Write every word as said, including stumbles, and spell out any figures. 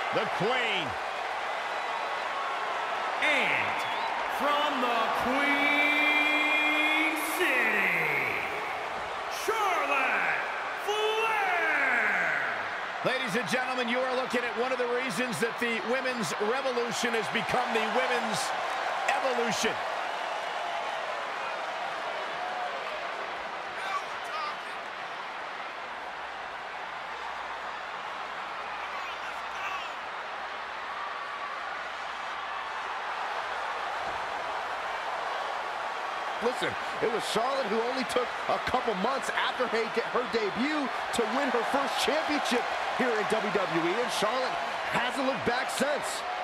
the Queen. And from the Queen City, Charlotte Flair. Ladies and gentlemen, you are looking at one of the reasons that the women's revolution has become the women's evolution. Listen, it was Charlotte who only took a couple months after her, her debut to win her first championship here in W W E, and Charlotte hasn't looked back since.